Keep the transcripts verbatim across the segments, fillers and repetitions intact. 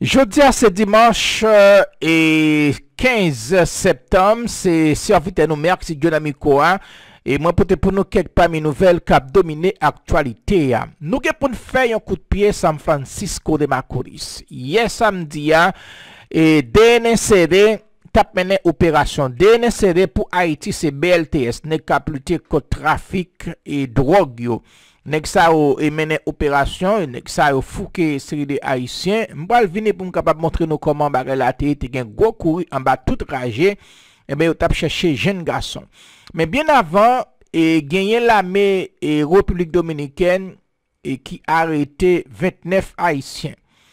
Jeudi, c'est dimanche euh, et quinze septembre, c'est serviteur numérique, c'est Dionami Koa. Et moi, pour nous quelques parmi nouvelles qui ont dominé l'actualité. Nous avons pour faire un coup de pied San Francisco de Macorís. Hier samedi, et D N C D tap mené opération. D N C D pour Haïti, c'est B L T S, n'est qu'à lutter contre trafic et drogue. Yo. Nek sa yo e mené opération, nek sa yo fouke série de haïtiens. M'bral vini pour m'capable montrer nous comment bagay la te te gen gros couru en bas tout ragé et ben yo tap chercher jeune garçon. Mais bien avant et gagné l'armée et République dominicaine et qui arrêté vingt-neuf haïtiens.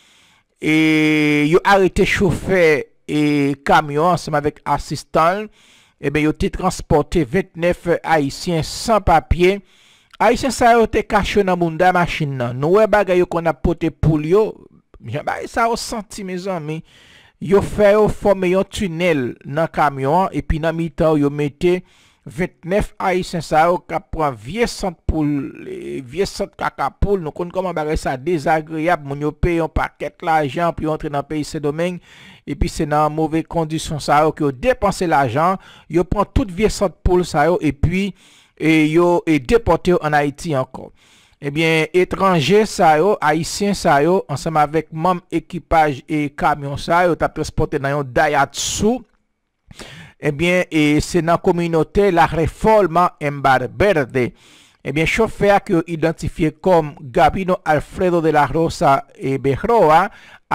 Et yo arrêté chauffeur et camion ensemble avec assistant et ben yo te transporté vingt-neuf haïtiens sans papier. Haïtien sa yo te caché dans munda machine nan. Nou wè bagay yo qu'on a poté pour yo. J'abay ça au senti mes amis. Yo fait yo former yon tunnel dans camion et puis dans mi-temps yo mette vingt-neuf haïtiens sa yo ka prend vieux centre pour vieux centre caca poule. Nous connait comment bagay ça désagréable. Moun yo paye un paquet l'argent puis entrer dans pays ce domaine et puis c'est dans mauvais conditions ça yo que yo dépenser l'argent, yo prend toute vieux centre poule ça yo et puis et yo est déporté en Haïti encore. Eh bien, étrangers ça yo, haïtiens ça yo, ensemble avec même équipage et camion ça yo, t'a transporté dans un Daihatsu. Eh bien, et c'est dans la communauté la Reforma Embarberde. Eh bien, chauffeur que identifié comme Gabino Alfredo de la Rosa et Berroa,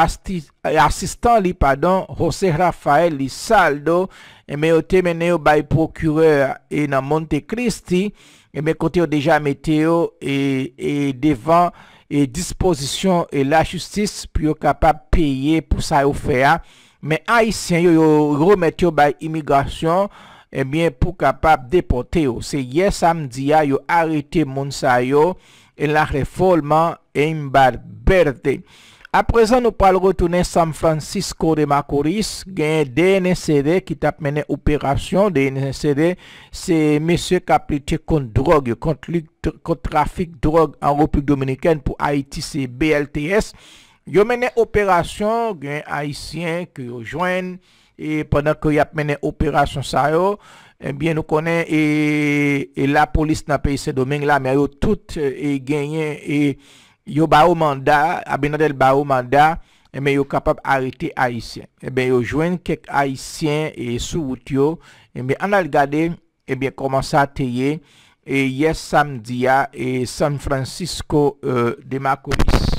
assistant li pardon José Rafael Lizaldo et mais au mené au bail procureur et dans Monte Cristi et mais côté déjà météo et, et devant et disposition et la justice pour capable payer pour ça au faire mais haïtien yo remettre au bail immigration et bien pour capable déporter c'est hier samedi yo arrêté moun sa yo et la réforme Embarberde. À présent, nous parlons retourner San Francisco de Macorís, gain D N C D qui t'a mené opération. D N C D, c'est monsieur qui a lutté contre drogue, contre contre trafic drogue en République dominicaine pour Haïti, c'est B L T S. Yo mené opération, gain haïtien qui rejoignent et pendant que y a mené opération ça yo, eh bien nous connaît et, et la police n'a pas ce domaine là mais yo tout et gagné et yo ba au mandat, Abinadel ba au mandat, et mais yo capable arrêter haïtien. Et bien yo joindre quelques haïtiens et sous route yo, et bien on a regardé et bien comment ça teye et hier samedi et San Francisco euh, de Macorís.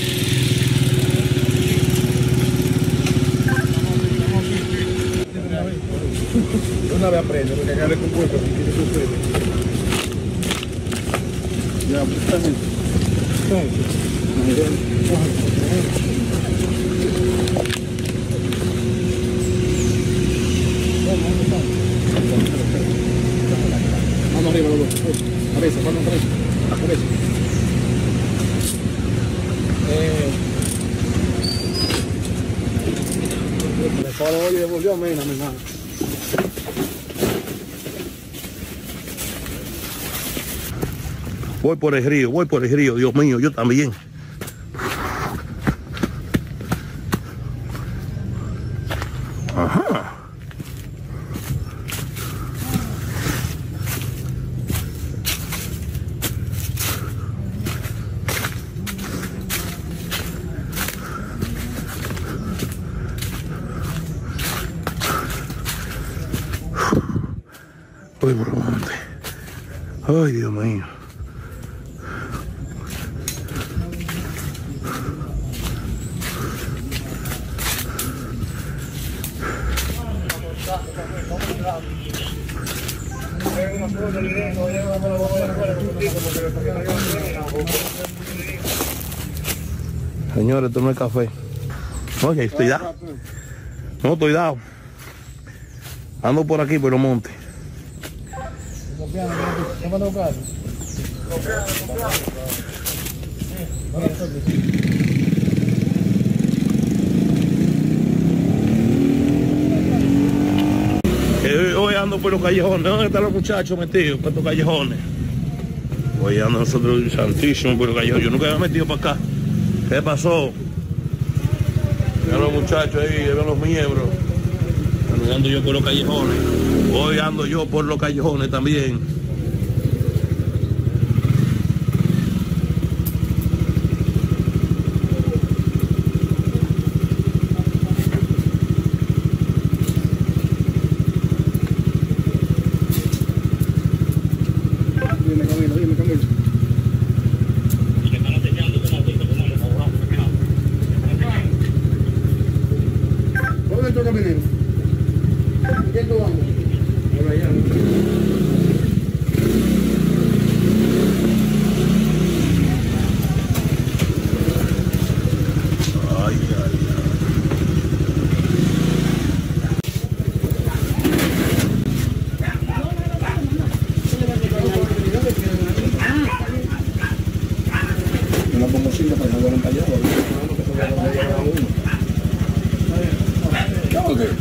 Una vez aprende, porque acá le compuesto, aquí tiene su frente. Ya, justamente. Vamos arriba los dos. Cabeza, vamos cabeza. La cabeza. Eh. Me paro hoy y devolvió a Mena, mi hermano. Voy por el río, voy por el río, Dios mío, yo también. Ajá. Voy por el monte. Ay, Dios mío. Señores, esto no es café. Oye, estoy dado. No, estoy dado. Ando por aquí, por los montes. Eh, hoy ando por los callejones. ¿Dónde están los muchachos metidos por estos callejones? Hoy ando nosotros santísimo por los callejones. Yo nunca me he metido para acá. ¿Qué pasó? Vean los muchachos ahí, vean los miembros. Ando, ando yo por los callejones. Hoy ando yo por los callejones también. Dime Camilo, dime Camilo. ¿Dónde entró Caminero? ¿Quién tú andas? Por allá. Ay, ay, ay. Yo la pongo cinco para que no vuelvan para allá. ¿Cómo que?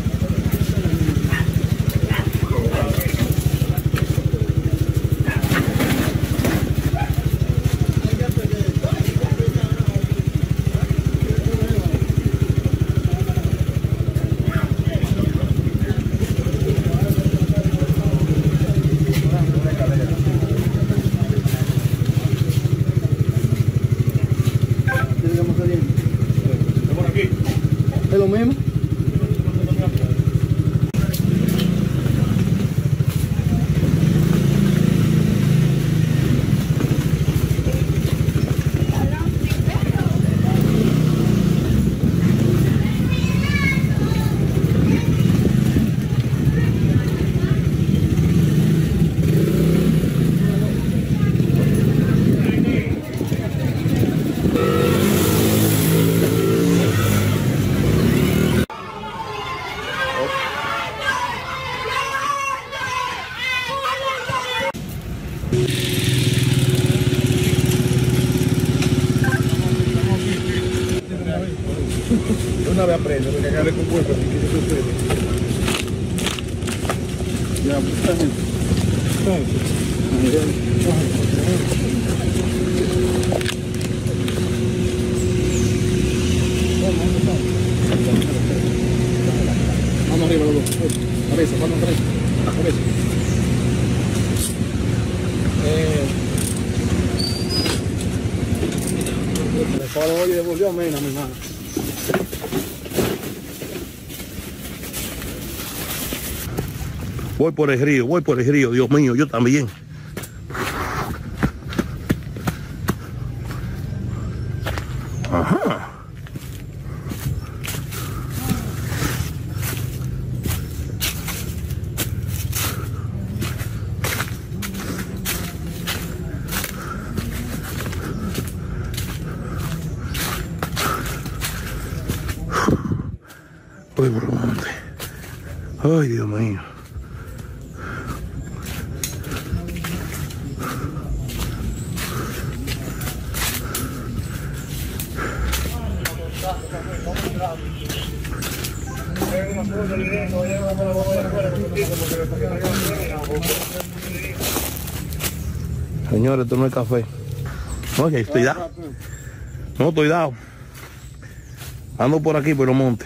¿Es lo mismo? Una vez aprende, porque acá le compuesto, así que eso sucede. Ya, pues está bien. Vamos arriba los dos. Cabeza, vamos cabeza. Cabeza. Eh. Le paro hoy y devolvió a Mena, mi hermano. Voy por el río, voy por el río, Dios mío, yo también. Ajá. Voy por el monte. Ay, Dios mío. Señores, esto no es café. Oye, estoy dado. No, estoy dado. Ando por aquí, por los montes.